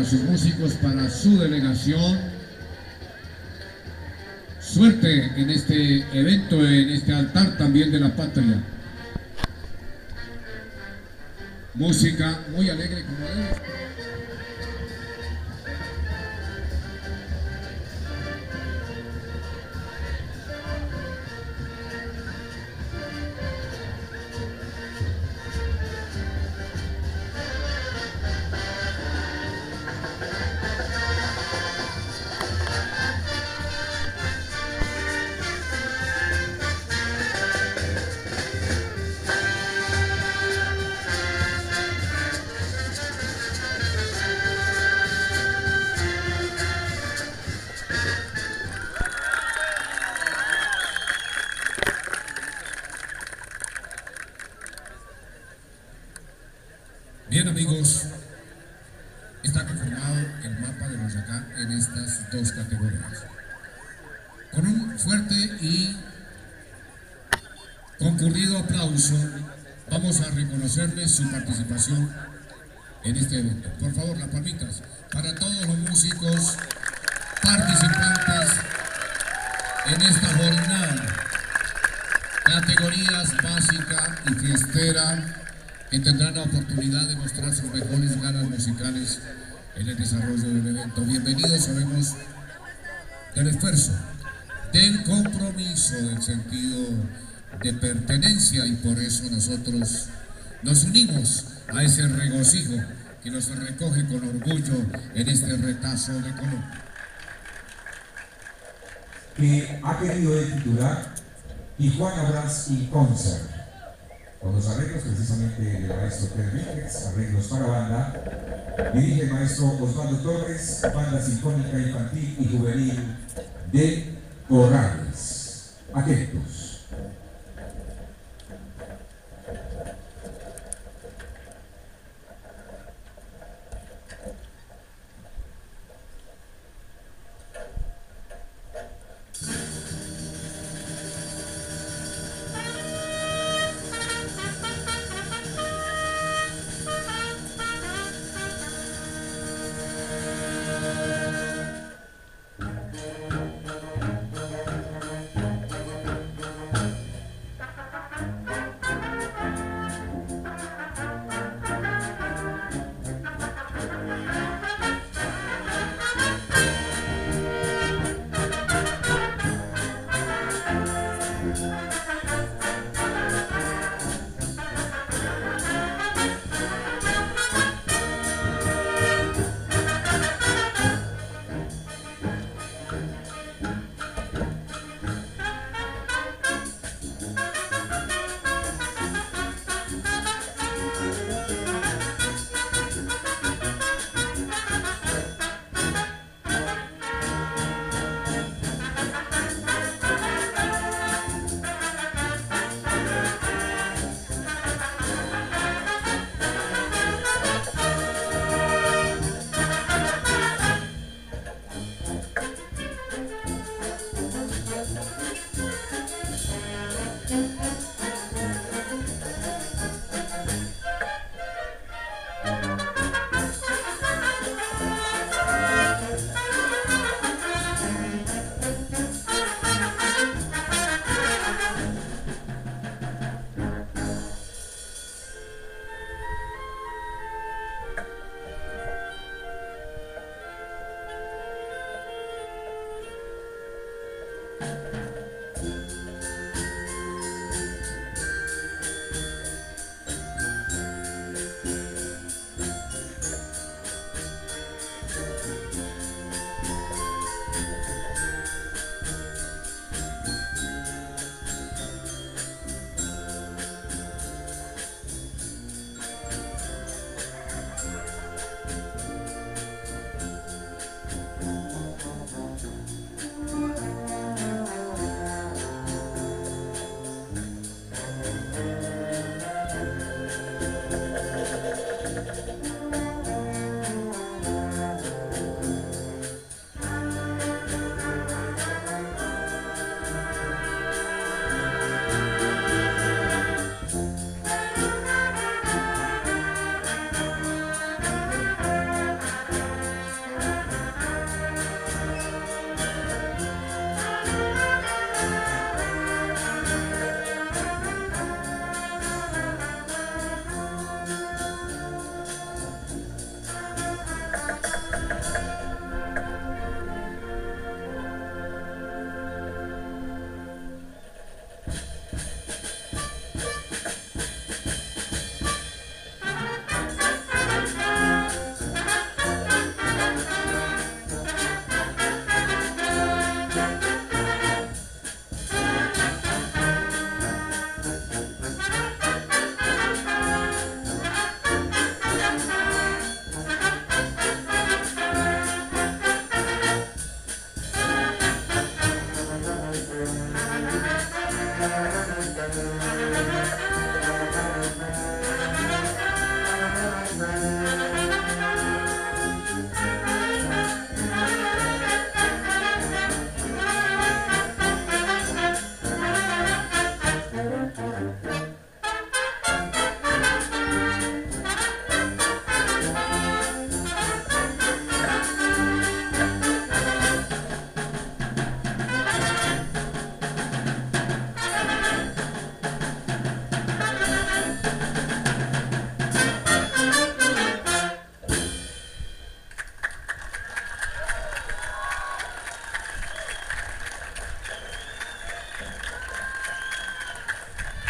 sus músicos, para su delegación. Suerte en este evento, en este altar también de la patria. Música muy alegre como debe. Bien, amigos, está conformado el mapa de Boyacá en estas dos categorías. Con un fuerte y concurrido aplauso, vamos a reconocerles su participación en este evento. Por favor, las palmitas para todos los músicos participantes en esta jornada. Categorías básica y fiestera, que tendrán la oportunidad de mostrar sus mejores ganas musicales en el desarrollo del evento. Bienvenidos, sabemos del esfuerzo, del compromiso, del sentido de pertenencia, y por eso nosotros nos unimos a ese regocijo que nos recoge con orgullo en este retazo de Colombia. Que ha querido titular Tijuana Brass in Concert, con los arreglos precisamente del maestro Pedro Víquez, arreglos para banda. Dirige el maestro Osvaldo Torres, banda sinfónica infantil y juvenil de Corrales. Atentos.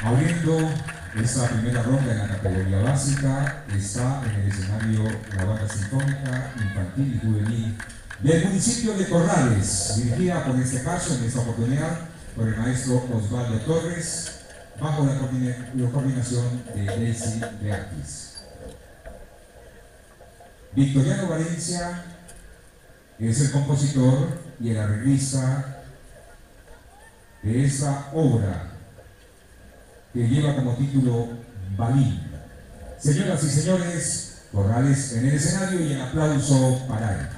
Abriendo esta primera ronda en la categoría básica está en el escenario la banda sinfónica infantil y juvenil del municipio de Corrales, dirigida por este caso, en esta oportunidad, por el maestro Osvaldo Torres, bajo la coordinación de Daisy Beatriz. Victoriano Valencia es el compositor y el arreglista de esta obra que lleva como título Balín. Señoras y señores, Corrales en el escenario y el aplauso para él.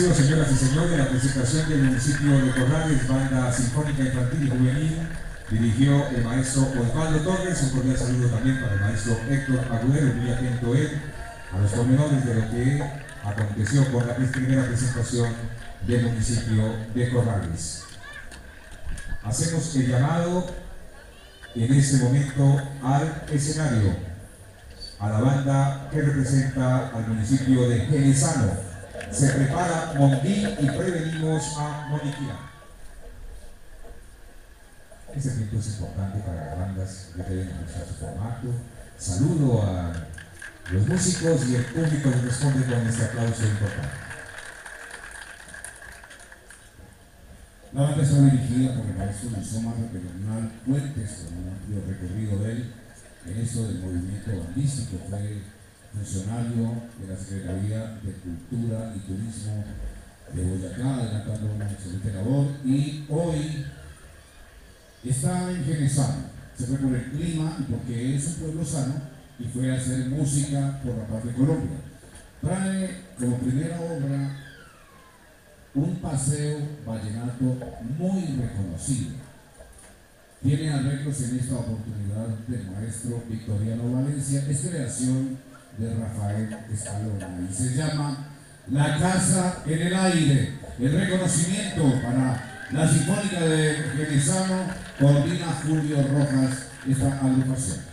Complacidos, señoras y señores, la presentación del municipio de Corrales, Banda Sinfónica Infantil y Juvenil, dirigió el maestro Osvaldo Torres. Un cordial saludo también para el maestro Héctor Agüero, muy atento él a los pormenores de lo que aconteció con la primera presentación del municipio de Corrales. Hacemos el llamado en este momento al escenario, a la banda que representa al municipio de Genesano. Se prepara Mondí y prevenimos a Moniquía. Este evento es importante para las bandas que deben usar su formato. Saludo a los músicos y el público que responde con este aplauso importante. La banda está dirigida por el maestro Nizoma Bernal Fuentes, con un amplio recorrido de él en esto del movimiento bandístico. Fue funcionario de la Secretaría de Cultura y Turismo de Boyacá, adelantando una excelente labor, y hoy está en Genesano. Se fue por el clima y porque es un pueblo sano y fue a hacer música por la paz de Colombia. Trae como primera obra un paseo vallenato muy reconocido. Tiene arreglos en esta oportunidad del maestro Victoriano Valencia. Es creación de Rafael Escalona y se llama La Casa en el Aire. El reconocimiento para la Sinfónica de Genesano, coordina Julio Rojas esta agrupación.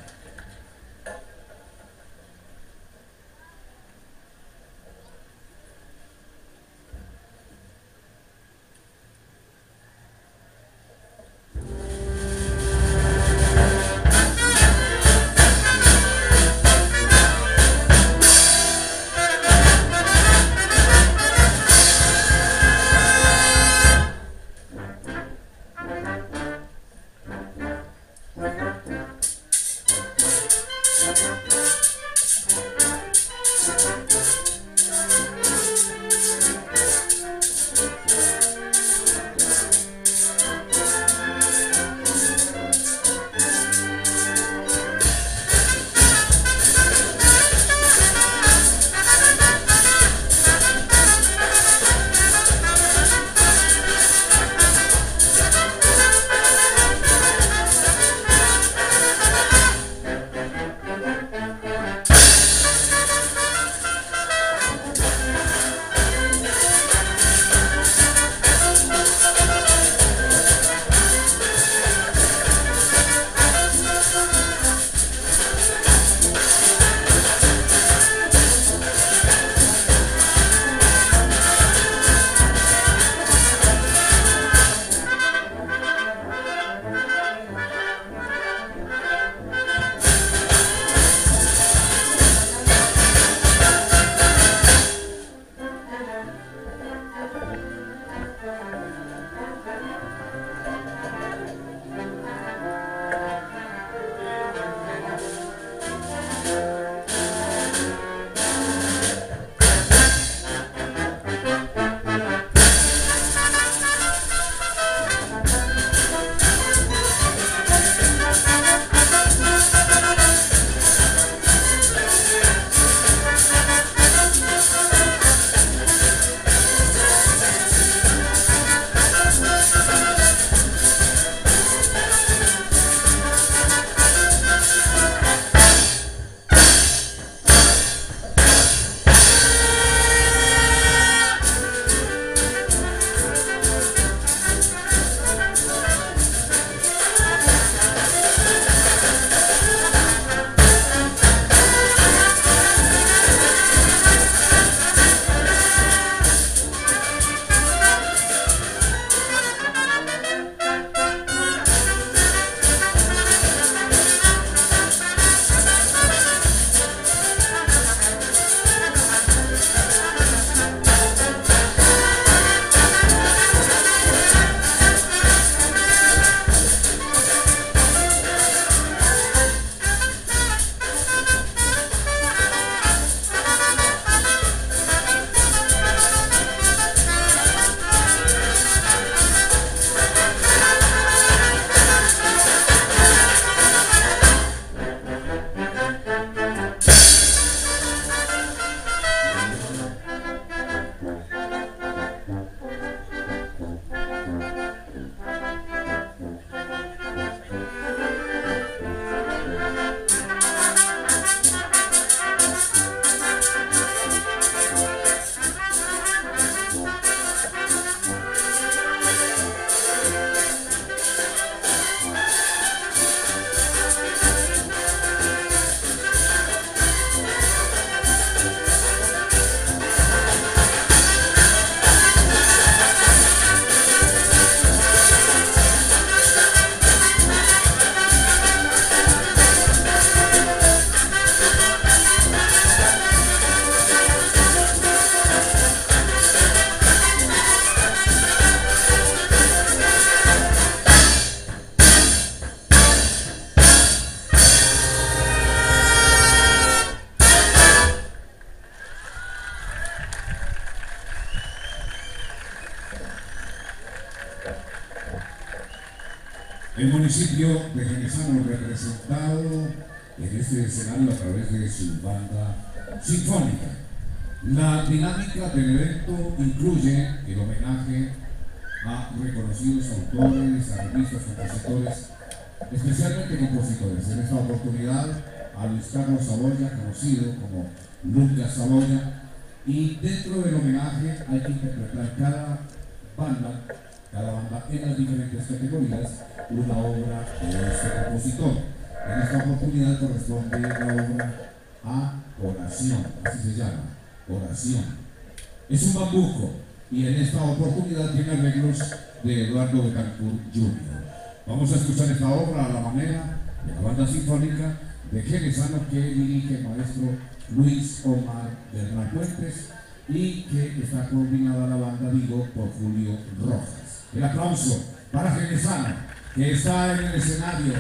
El municipio de Genesano representado en este escenario a través de su banda sinfónica. La dinámica del evento incluye el homenaje a reconocidos autores, artistas, compositores, especialmente compositores. En esta oportunidad a Luis Carlos Saboya, conocido como Lucas Saboya, y dentro del homenaje hay que interpretar cada banda en las diferentes categorías una obra de este compositor. En esta oportunidad corresponde la obra a Oración, así se llama, Oración. Es un bambuco y en esta oportunidad tiene arreglos de Eduardo Betancourt Jr. Vamos a escuchar esta obra a la manera de la banda sinfónica de Genesano que dirige el maestro Luis Omar Bernal Puentes y que está coordinada la banda, digo, por Julio Rojas. El aplauso para Genesano, que está en el escenario.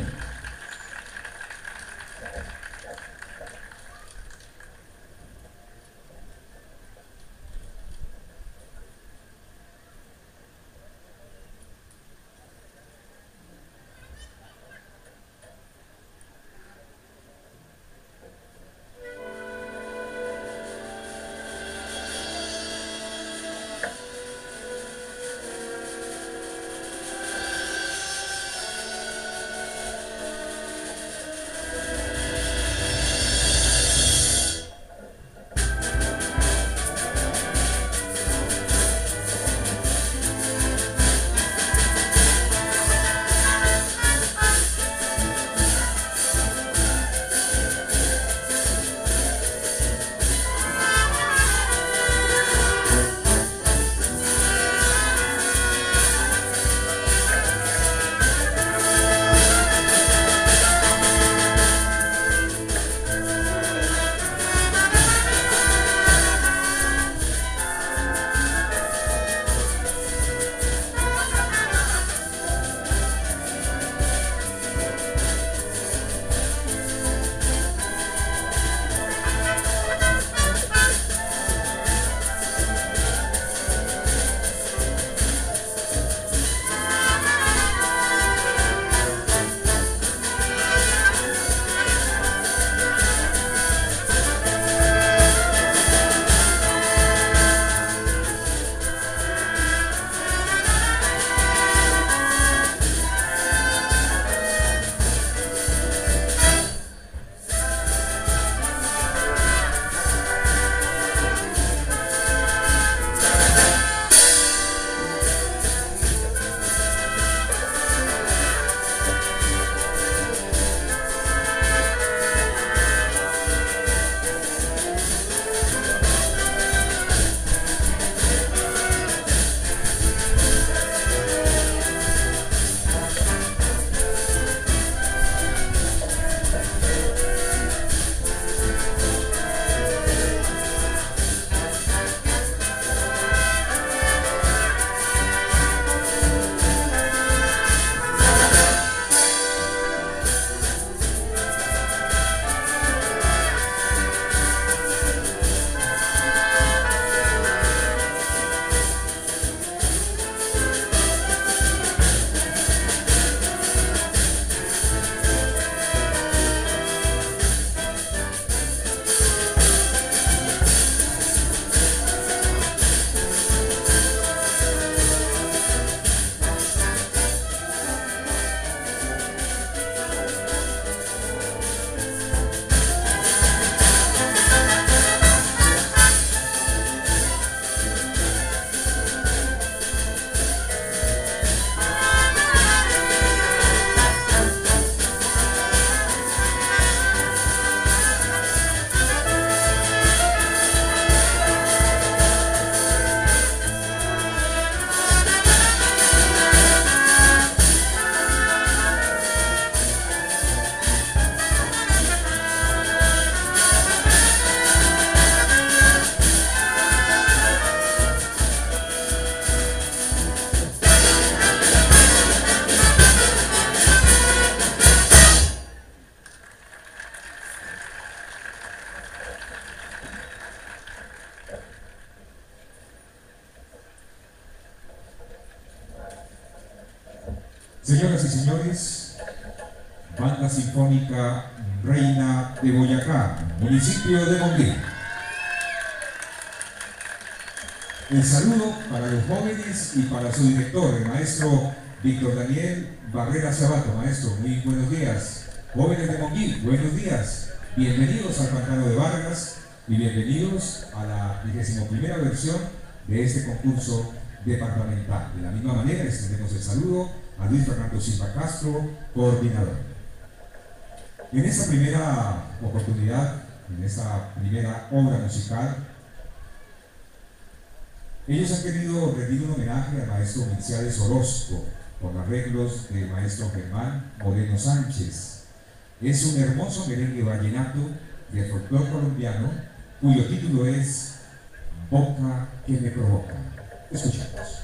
Señoras y señores, Banda Sinfónica Reina de Boyacá, municipio de Mongué. El saludo para los jóvenes y para su director, el maestro Víctor Daniel Barrera Sabato. Maestro, muy buenos días. Jóvenes de Monguí, buenos días. Bienvenidos al Pantano de Vargas y bienvenidos a la 21ª versión de este concurso departamental. De la misma manera, extendemos el saludo a Luis Fernando Silva Castro, coordinador. En esta primera oportunidad, en esta primera obra musical, ellos han querido rendir un homenaje al maestro Milciades Orozco con arreglos del maestro Germán Moreno Sánchez. Es un hermoso merengue vallenato del folclore colombiano cuyo título es Boca que me provoca. Escuchemos.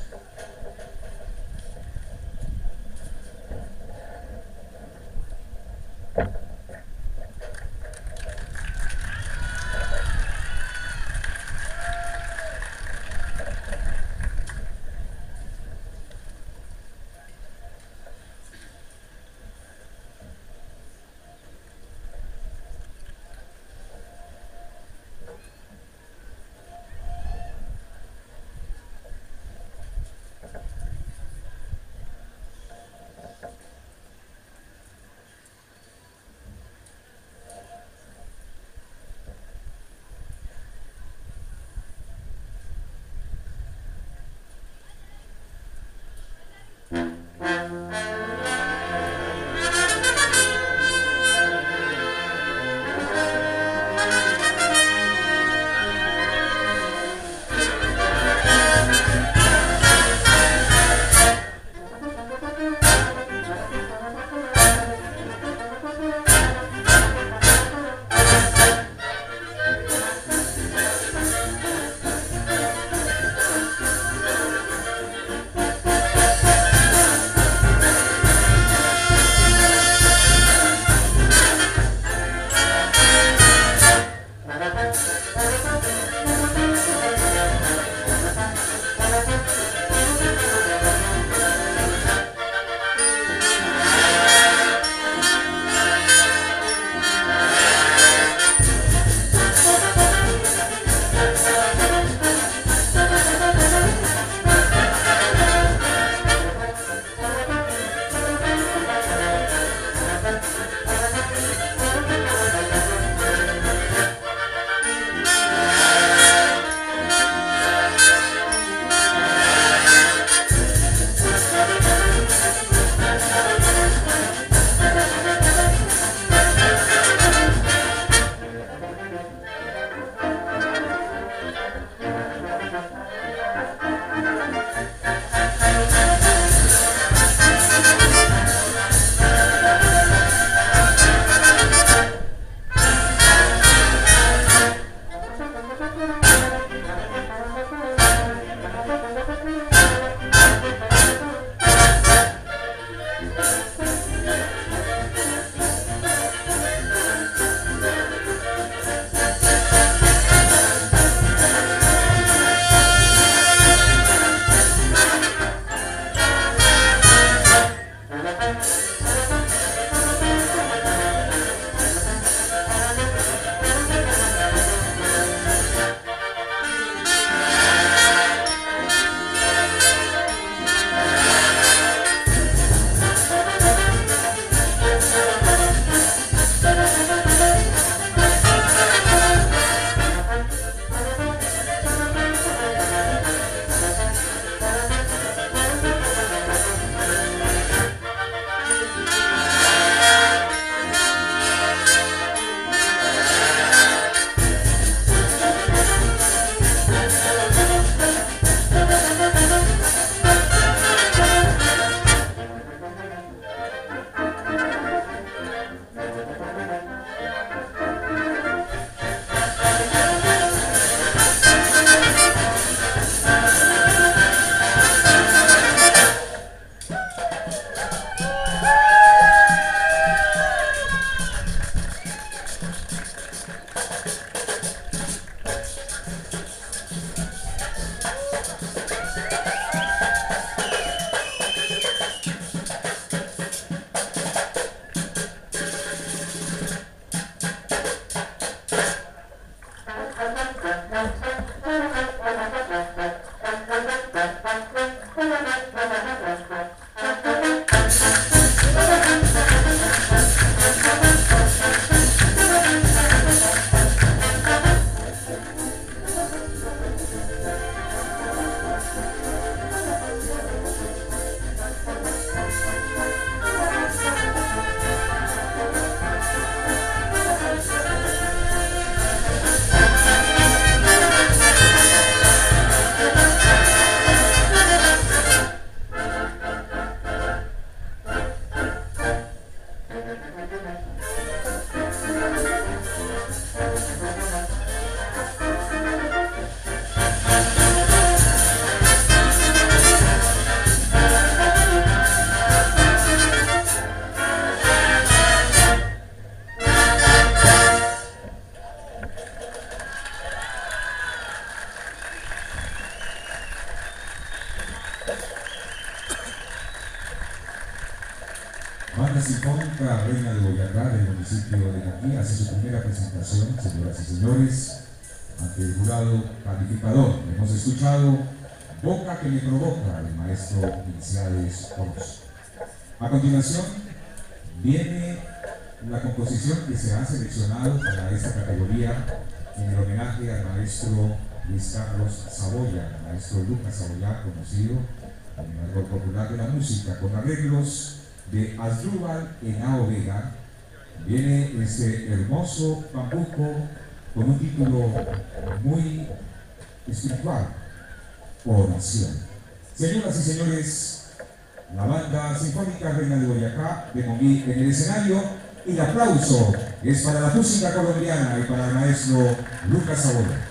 Banda Sinfónica Reina de Boyacá del municipio de Caquí hace su primera presentación, señoras y señores, ante el jurado calificador. Hemos escuchado Boca que me provoca, del maestro Iniciales Orozco. A continuación viene la composición que se ha seleccionado para esta categoría en el homenaje al maestro Luis Carlos Saboya, el maestro Lucas Saboya, conocido como el árbol popular de la música, con arreglos de Asdrúbal Henao Vega. Viene este hermoso bambuco con un título muy espiritual, Oración. Señoras y señores, la Banda Sinfónica Reina de Boyacá de Monguí en el escenario, y el aplauso es para la música colombiana y para el maestro Lucas Saboya.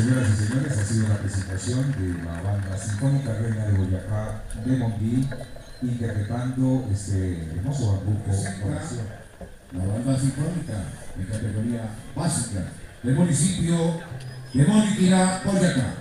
señoras y señores, ha sido una presentación de la banda sinfónica Reina de Boyacá de Monguí, interpretando este hermoso bambuco. La banda sinfónica en categoría básica del municipio de Moniquirá, Boyacá.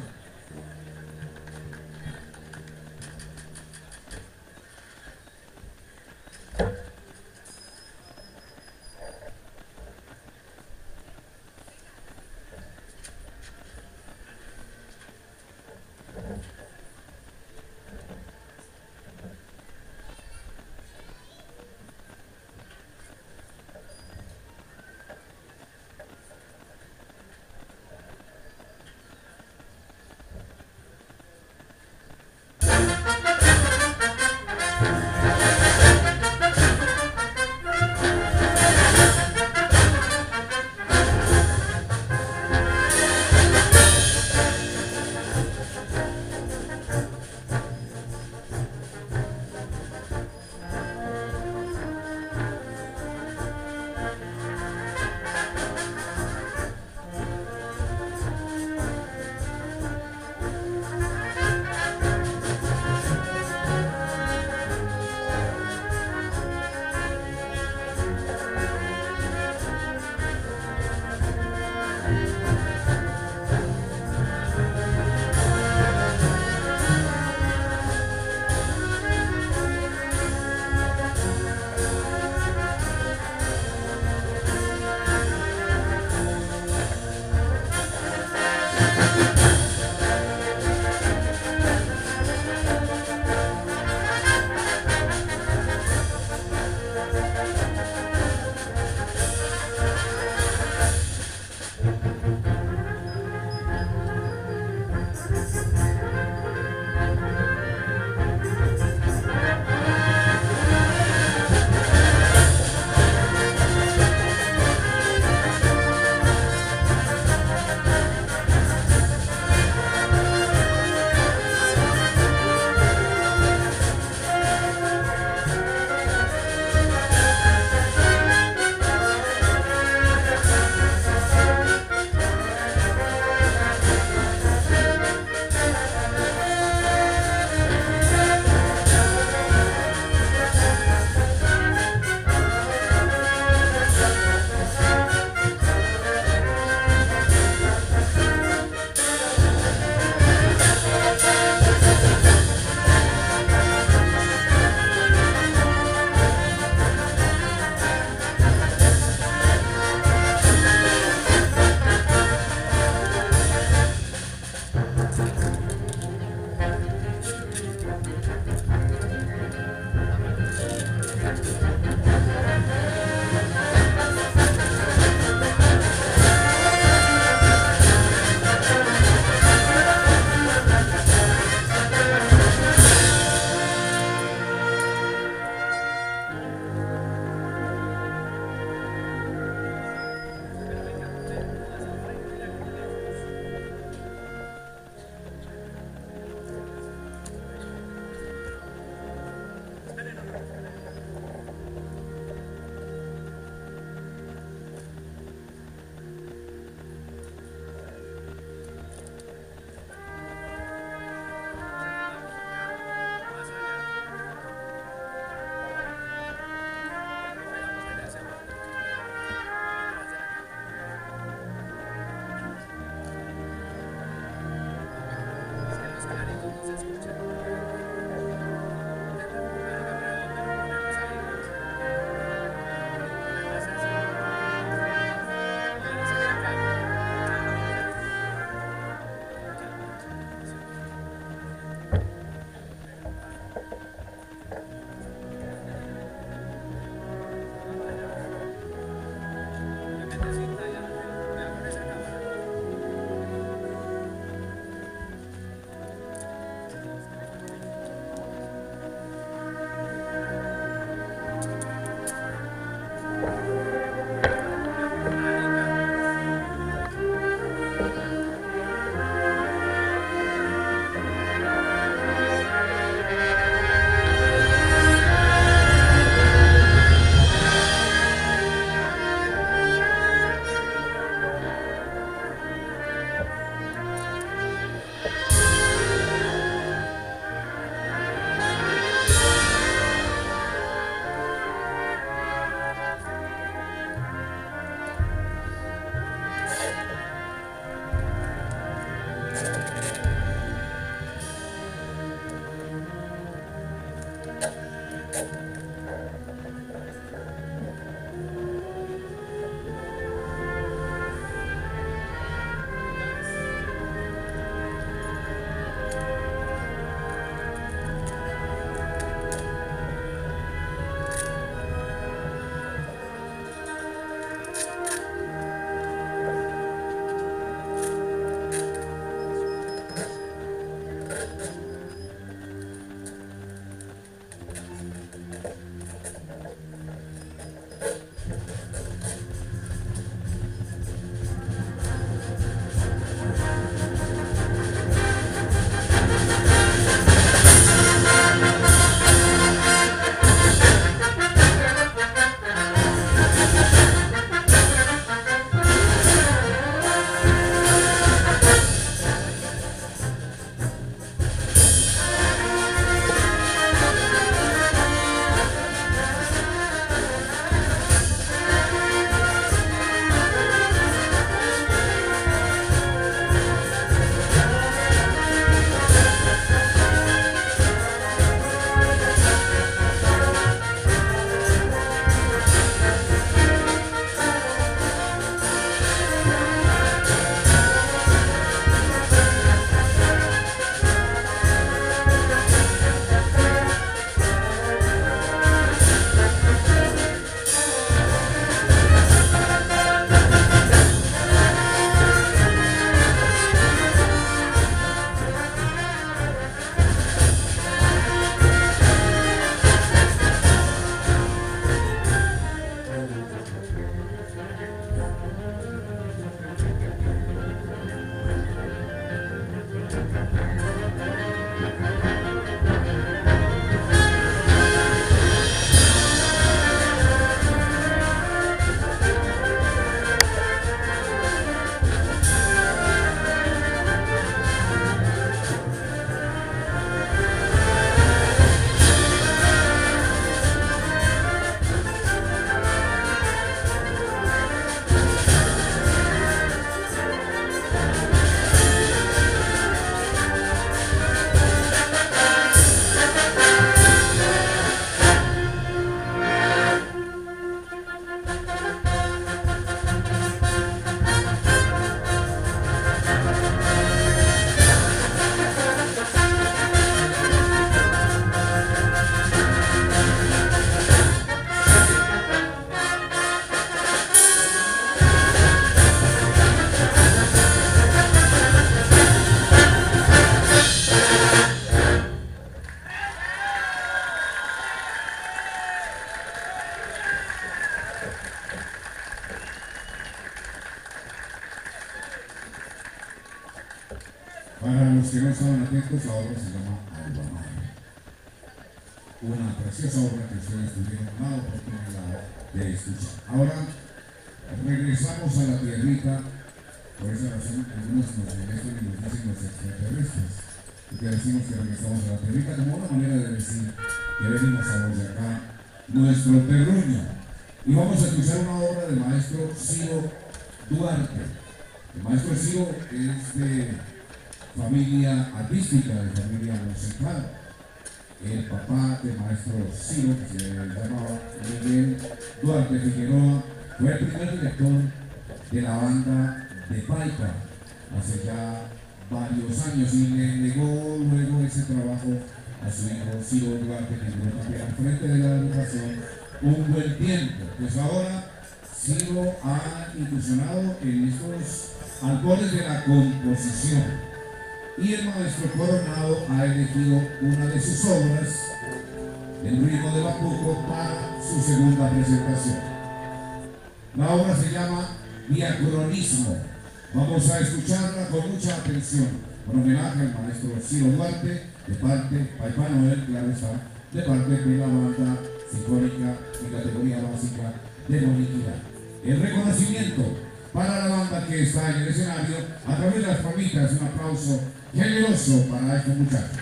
Para los que no estaban atentos, la obra se llama Alba Mar. Una preciosa obra que ustedes tuvieron la oportunidad de escuchar. Ahora regresamos a la tierrita. Por esa razón, algunos nos molestan y nos dicen los extraterrestres. Porque decimos que regresamos a la tierrita como una manera de decir que venimos a los de acá, nuestro terruño. Y vamos a escuchar una obra del maestro Ciro Duarte. El maestro Ciro es de familia artística, de familia musical. El papá del maestro Ciro, que se llamaba Miguel Duarte Figueroa, fue el primer director de la banda de Paipa hace ya varios años y le negó luego ese trabajo a su hijo Ciro Duarte, que duró también al frente de la educación un buen tiempo. Pues ahora Ciro ha incursionado en estos albores de la composición y el maestro Coronado ha elegido una de sus obras, El ritmo de Bapuco, para su segunda presentación. La obra se llama Diacronismo. Vamos a escucharla con mucha atención, con homenaje al maestro Ciro Duarte, de parte Paipa Noel, claro está, de parte de la banda sinfónica y categoría básica de Moniquidad. El reconocimiento para la banda que está en el escenario a través de las familias, un aplauso generoso para estos muchachos.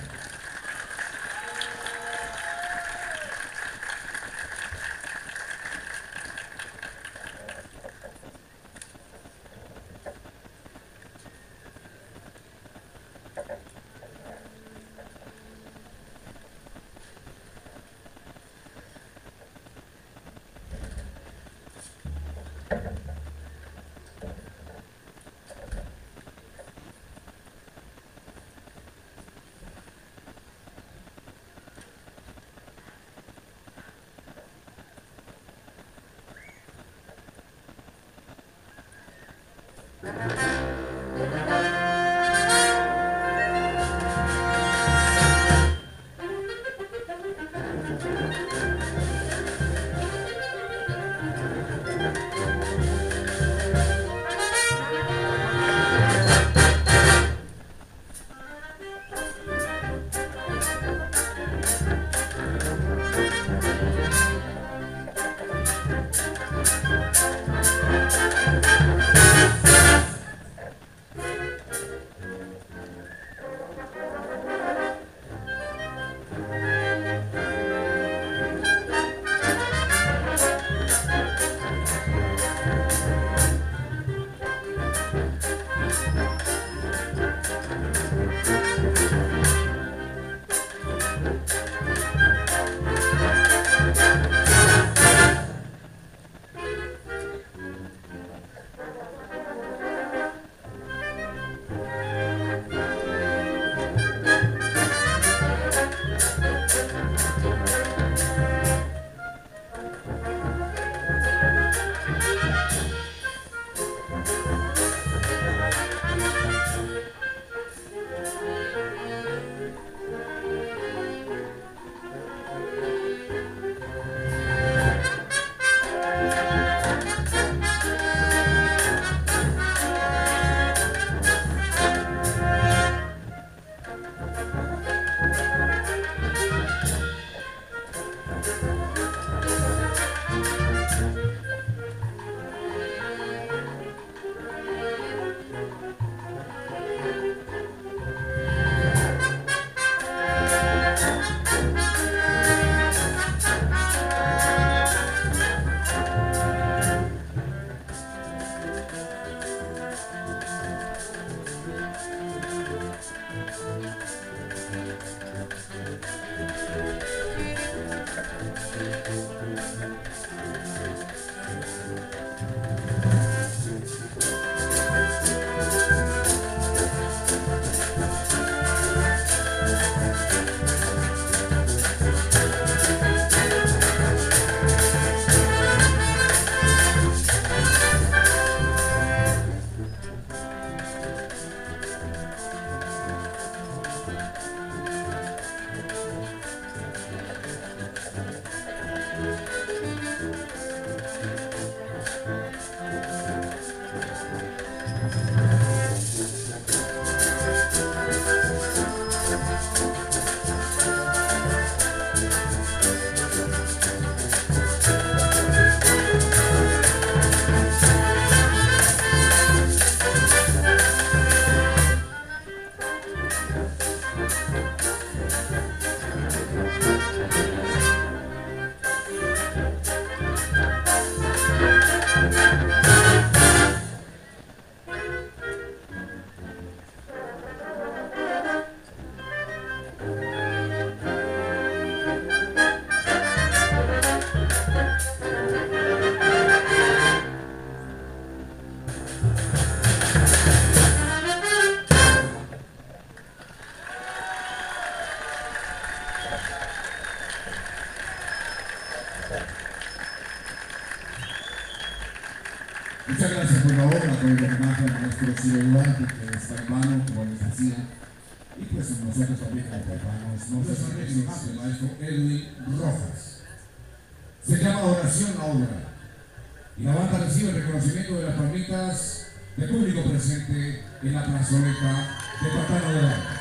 Muchas gracias por la obra, por el homenaje al maestro Ciro Duarte, que es taipano, como les decía, y pues nosotros también como taipanos nos arreglos del maestro Edwin Rojas. Se llama Oración a Obra, y la banda recibe el reconocimiento de las palmitas del público presente en la plazoleta de Pantano de Bandas.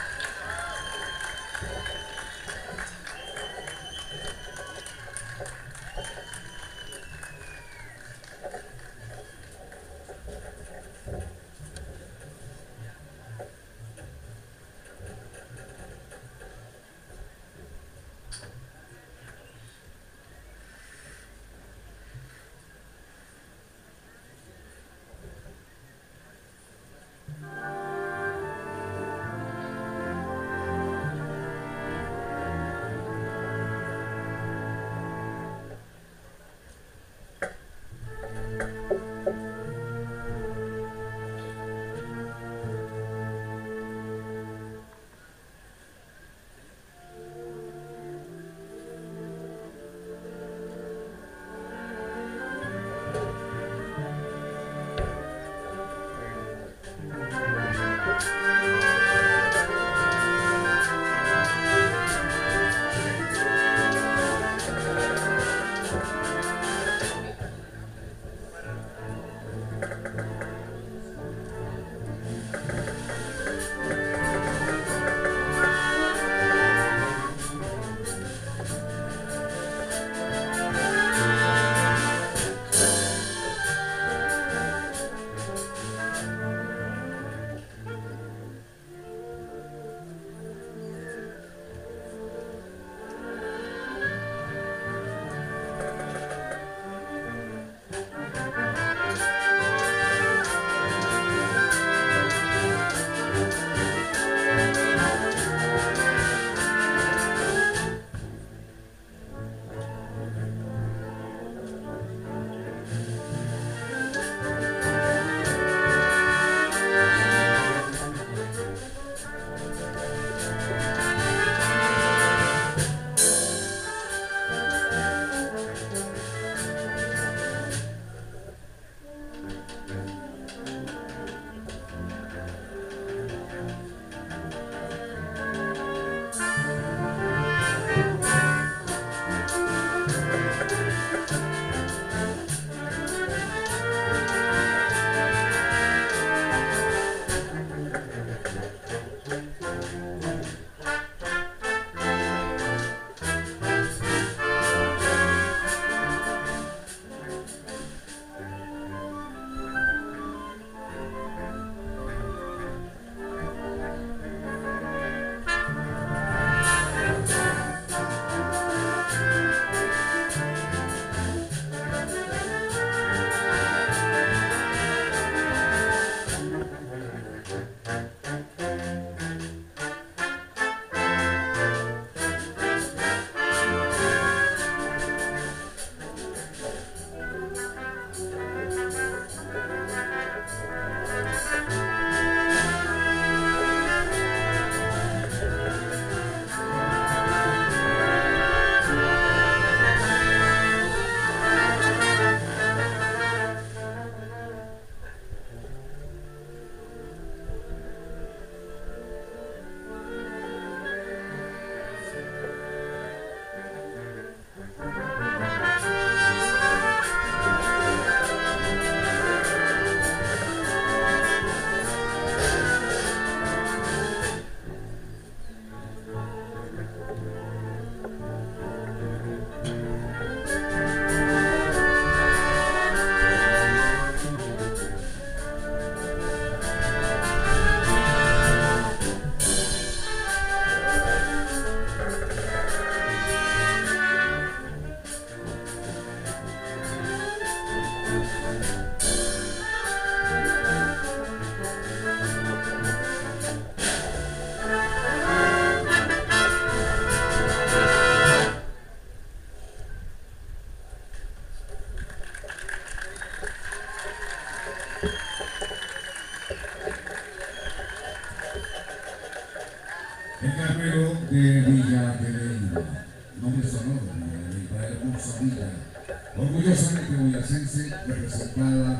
El Carmelo de Villa de Leyva, nombre sonoro de Villa de Leyva, hermosa villa, orgullosamente boyacense, representada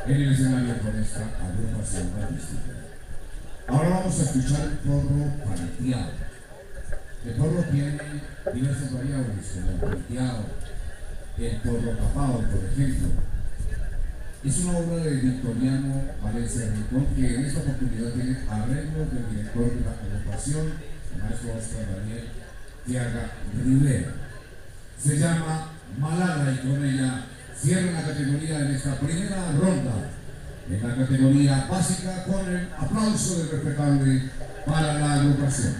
en el escenario con esta agrupación balística. Ahora vamos a escuchar el porro paleteado. El porro tiene diversas variables, como el paleteado, el porro capado, por ejemplo. Es una obra de Victoriano Valencia Rincón, que en esta oportunidad tiene arreglos del director de la agrupación, el maestro Oscar Daniel Tiaga Rivera. Se llama Malala y con ella cierra la categoría en esta primera ronda. En la categoría básica, con el aplauso del respetable para la agrupación.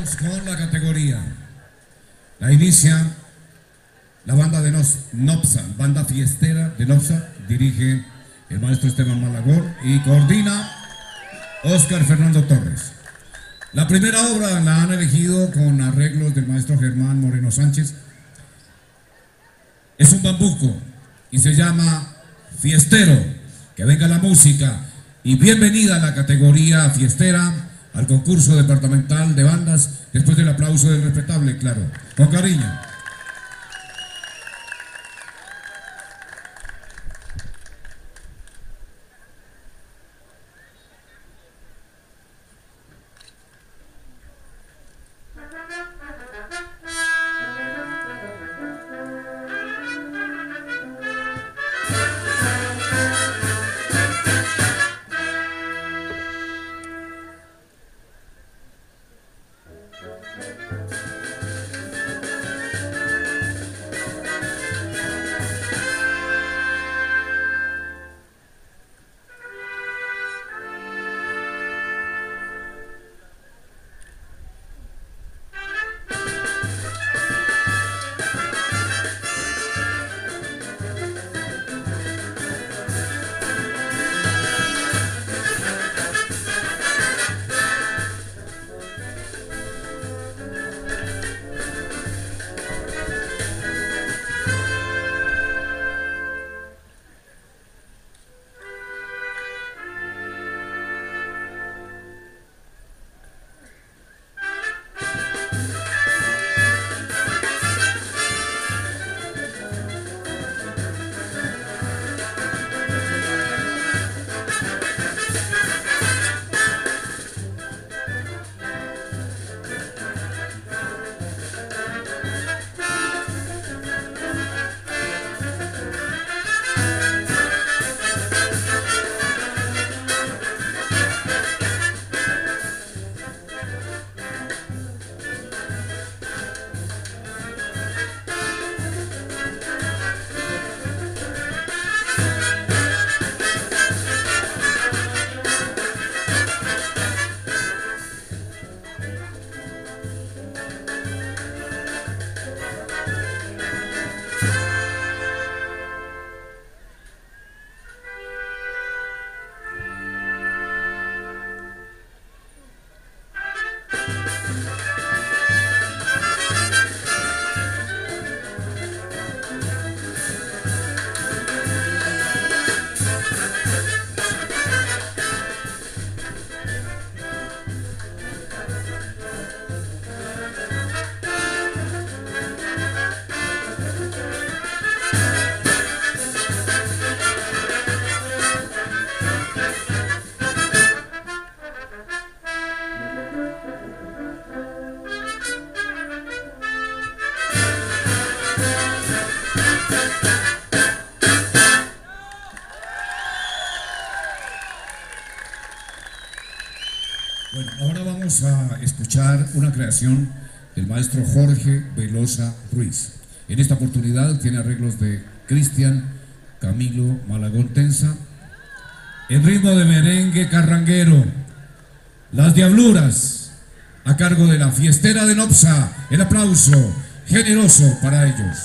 Vamos con la categoría. La inicia la banda de Nopsa, banda fiestera de Nopsa, dirige el maestro Esteban Malagón y coordina Óscar Fernando Torres. La primera obra la han elegido con arreglos del maestro Germán Moreno Sánchez. Es un bambuco y se llama Fiestero. Que venga la música y bienvenida a la categoría fiestera, al concurso departamental de bandas, después del aplauso del respetable, claro, con cariño. Bueno, ahora vamos a escuchar una creación del maestro Jorge Velosa Ruiz. En esta oportunidad tiene arreglos de Cristian Camilo Malagón Tensa, en ritmo de merengue carranguero, Las Diabluras, a cargo de la fiestera de Nopsa. El aplauso generoso para ellos.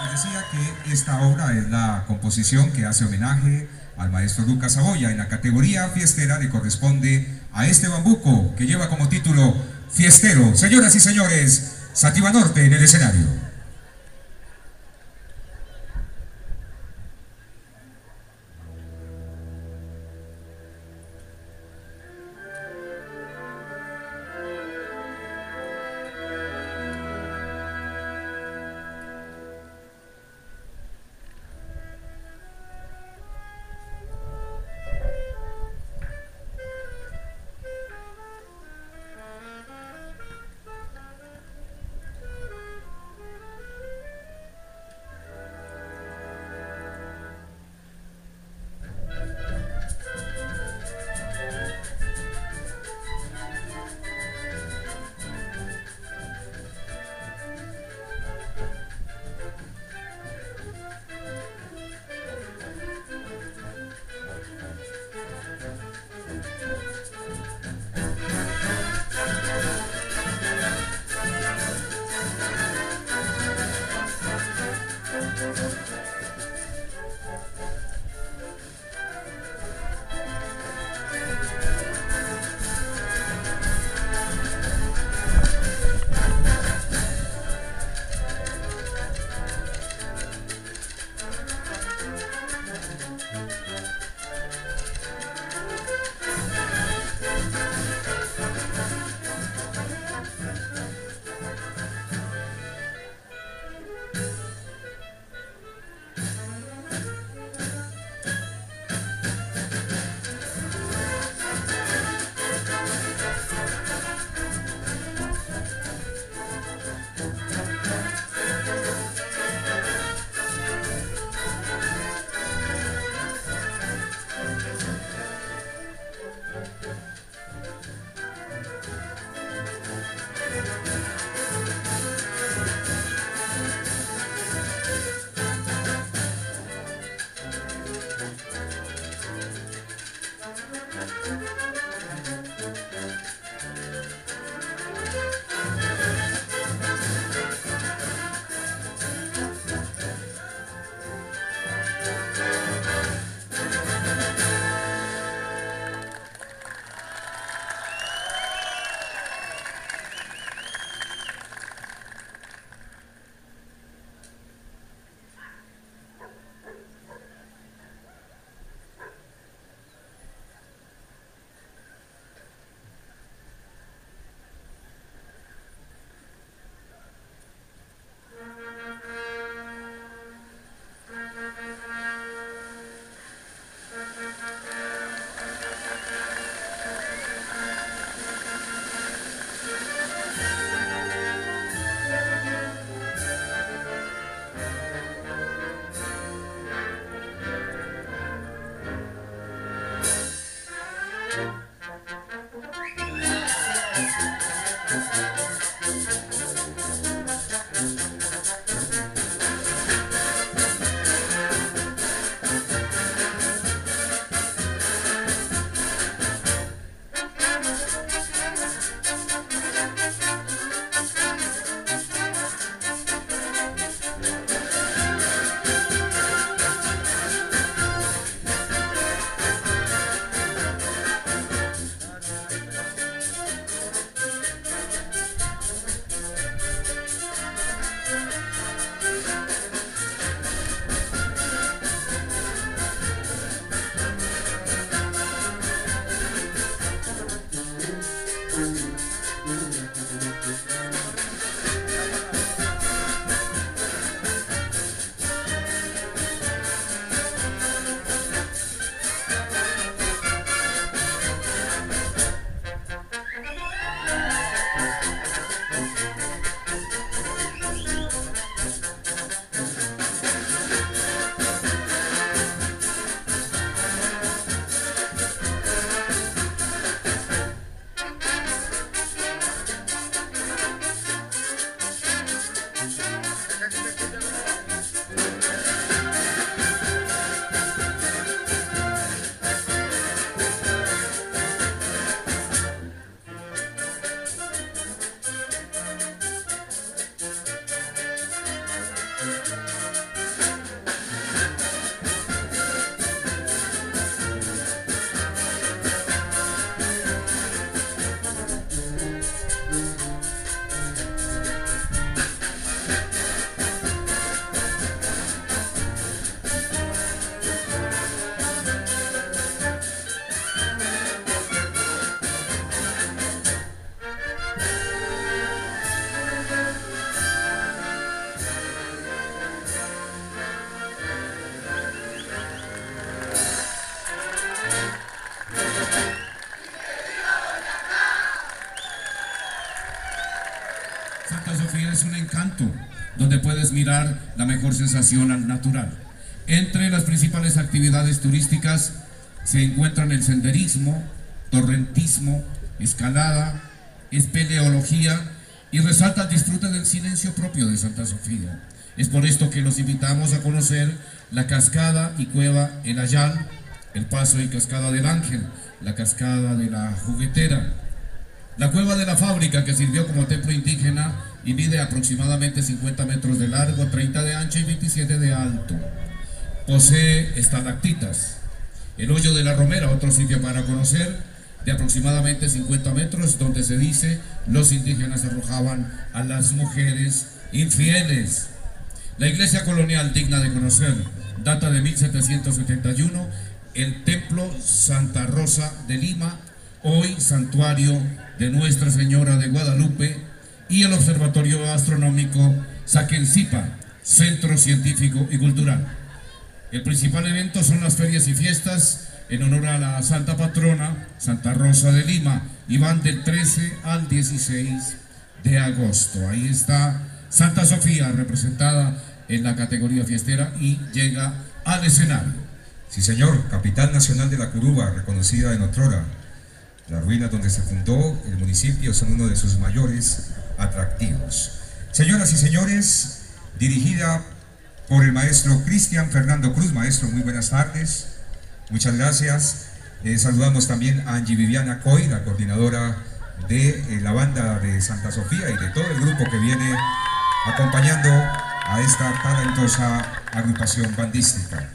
Les decía que esta obra es la composición que hace homenaje al maestro Lucas Saboya. En la categoría fiestera le corresponde a este bambuco que lleva como título Fiestero. Señoras y señores, Sativa Norte en el escenario. canto, donde puedes mirar la mejor sensación al natural. Entre las principales actividades turísticas se encuentran el senderismo, torrentismo, escalada, espeleología y resalta el disfrute del silencio propio de Santa Sofía. Es por esto que los invitamos a conocer la cascada y cueva El Ayal, el paso y cascada del Ángel, la cascada de la Juguetera, la cueva de la Fábrica, que sirvió como templo indígena y mide aproximadamente 50 metros de largo, 30 de ancho y 27 de alto. Posee estalactitas. El Hoyo de la Romera, otro sitio para conocer, de aproximadamente 50 metros, donde se dice los indígenas arrojaban a las mujeres infieles. La iglesia colonial digna de conocer, data de 1771, el templo Santa Rosa de Lima, hoy santuario de Nuestra Señora de Guadalupe, y el observatorio astronómico Saquencipa, centro científico y cultural. El principal evento son las ferias y fiestas en honor a la Santa Patrona, Santa Rosa de Lima, y van del 13 al 16 de agosto. Ahí está Santa Sofía representada en la categoría fiestera y llega al escenario. Sí, señor, capital nacional de la Curuba, reconocida en otrora. Las ruinas donde se fundó el municipio son uno de sus mayores atractivos. Señoras y señores, dirigida por el maestro Cristian Fernando Cruz. Maestro, muy buenas tardes. Muchas gracias. Saludamos también a Angie Viviana Coy, la coordinadora de la banda de Santa Sofía y de todo el grupo que viene acompañando a esta talentosa agrupación bandística.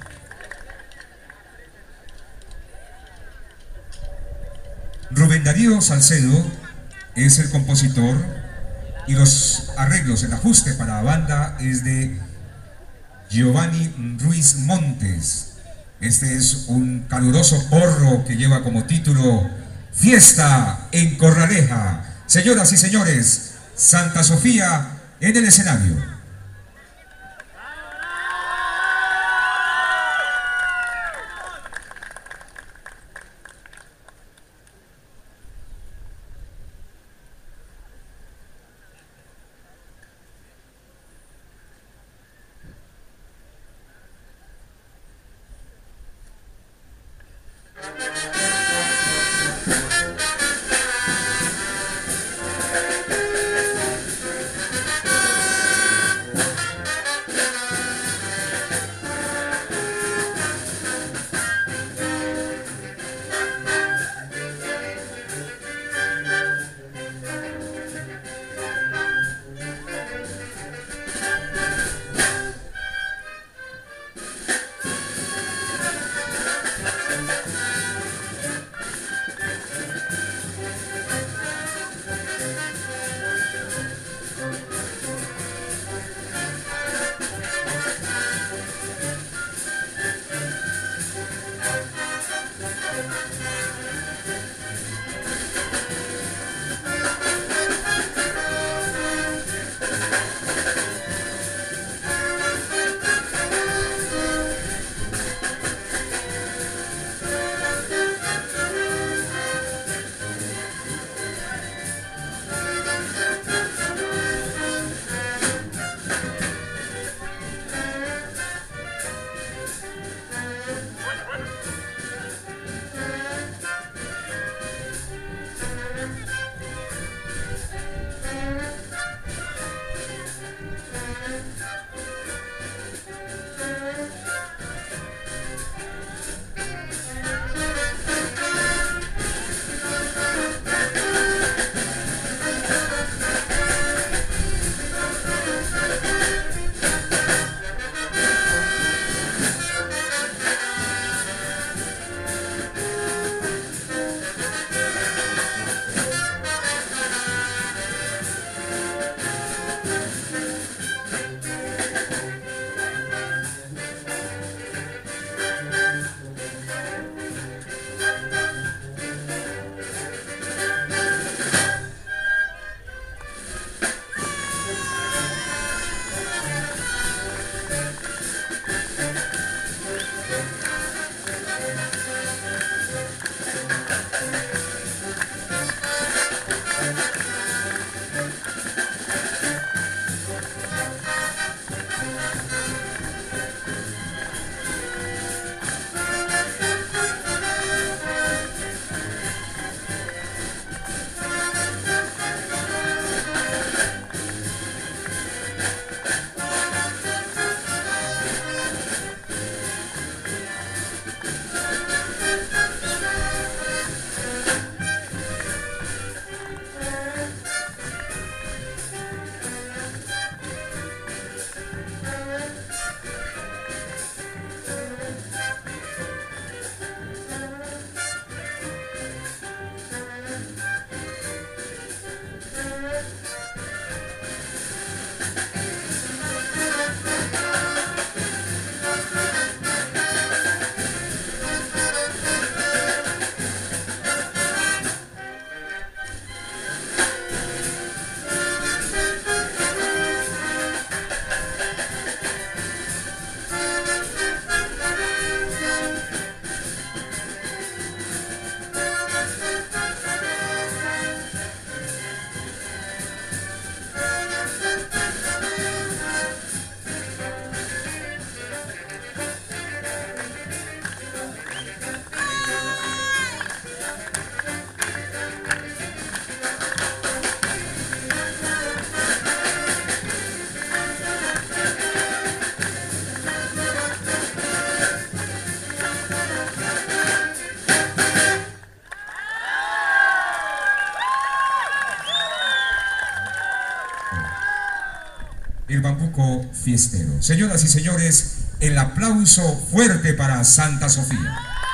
Rubén Darío Salcedo es el compositor y los arreglos, el ajuste para la banda es de Giovanni Ruiz Montes. Este es un caluroso porro que lleva como título Fiesta en Corraleja. Señoras y señores, Santa Sofía en el escenario. Bambuco Fiestero. Señoras y señores, el aplauso fuerte para Santa Sofía.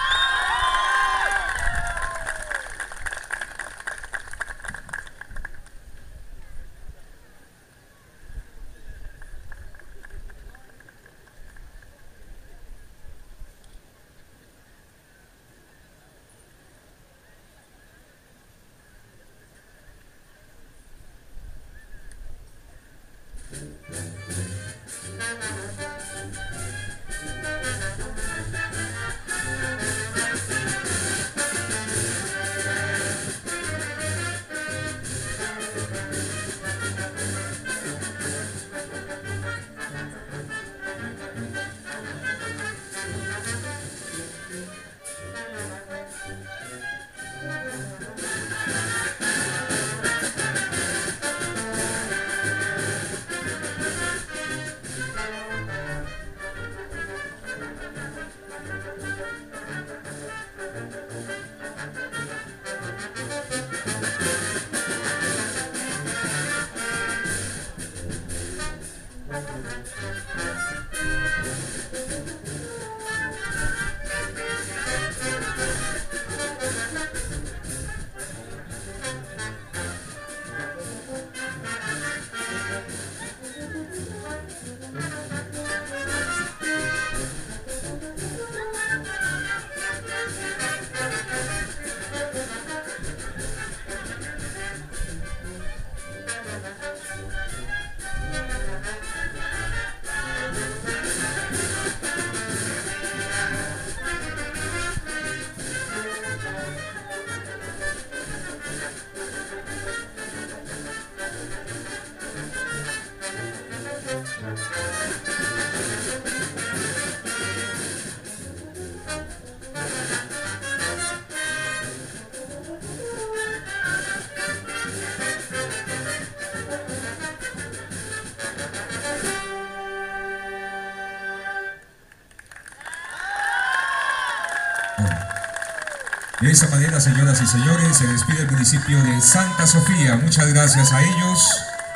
De esta manera, señoras y señores, se despide el municipio de Santa Sofía. Muchas gracias a ellos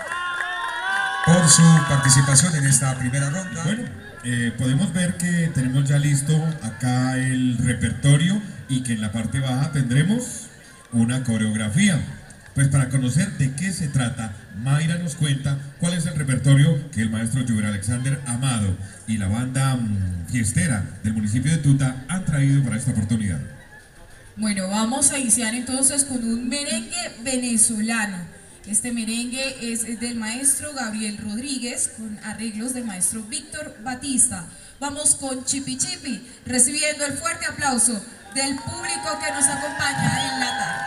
por su participación en esta primera ronda. Bueno, podemos ver que tenemos ya listo acá el repertorio y que en la parte baja tendremos una coreografía. Pues para conocer de qué se trata, Mayra nos cuenta cuál es el repertorio que el maestro Juber Alexander Amado y la banda fiestera del municipio de Tuta han traído para esta oportunidad. Bueno, vamos a iniciar entonces con un merengue venezolano. Este merengue es del maestro Gabriel Rodríguez con arreglos del maestro Víctor Batista. Vamos con Chipi Chipi, recibiendo el fuerte aplauso del público que nos acompaña en la tarde.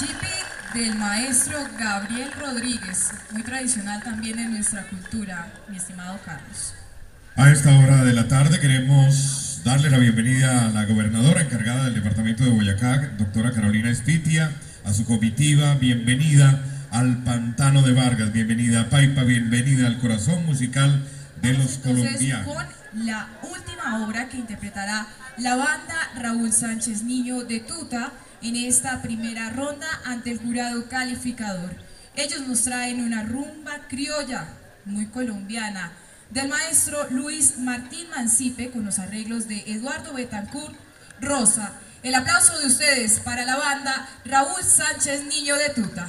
Chipi del maestro Gabriel Rodríguez, muy tradicional también en nuestra cultura, mi estimado Carlos. A esta hora de la tarde queremos darle la bienvenida a la gobernadora encargada del departamento de Boyacá, doctora Carolina Espitia, a su comitiva, bienvenida al Pantano de Vargas, bienvenida a Paipa, bienvenida al corazón musical de los colombianos. Con la última obra que interpretará la banda Raúl Sánchez Niño de Tuta en esta primera ronda ante el jurado calificador. Ellos nos traen una rumba criolla muy colombiana del maestro Luis Martín Mancipe con los arreglos de Eduardo Betancourt Rosa. El aplauso de ustedes para la banda Raúl Sánchez Niño de Tuta.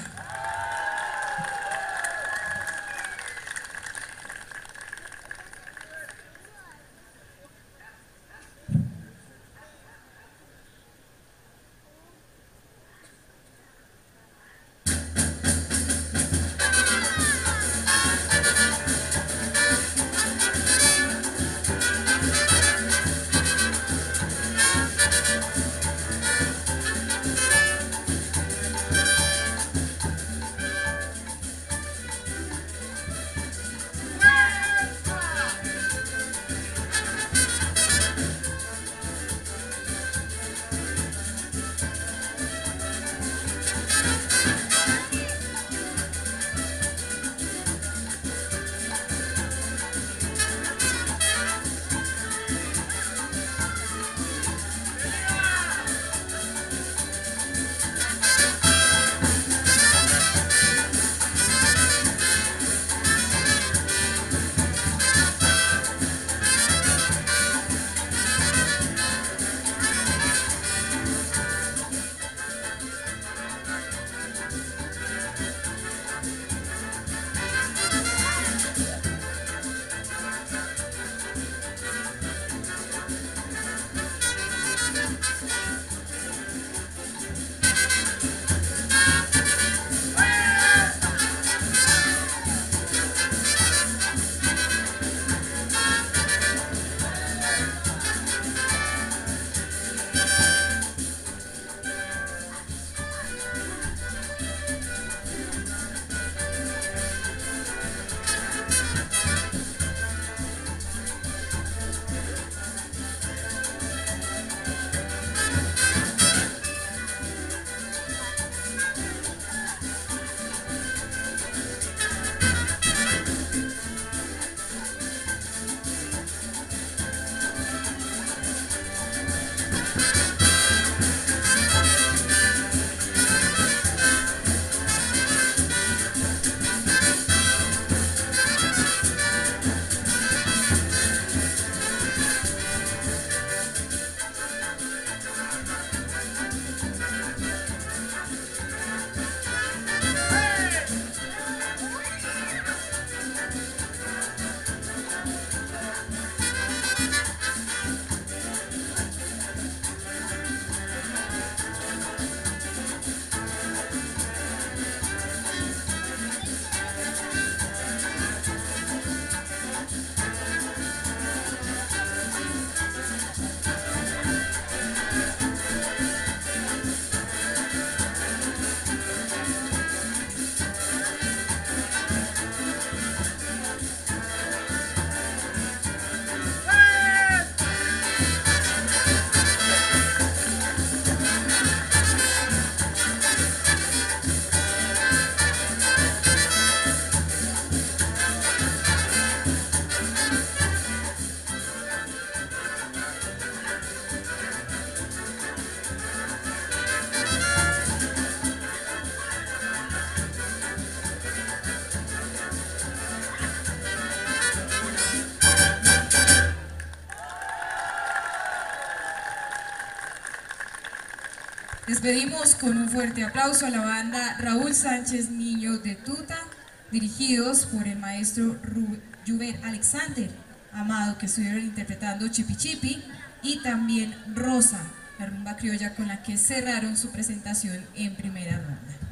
Despedimos con un fuerte aplauso a la banda Raúl Sánchez Niño de Tuta, dirigidos por el maestro Juber Alexander Amado, que estuvieron interpretando Chipi Chipi, y también Rosa, la rumba criolla con la que cerraron su presentación en primera ronda.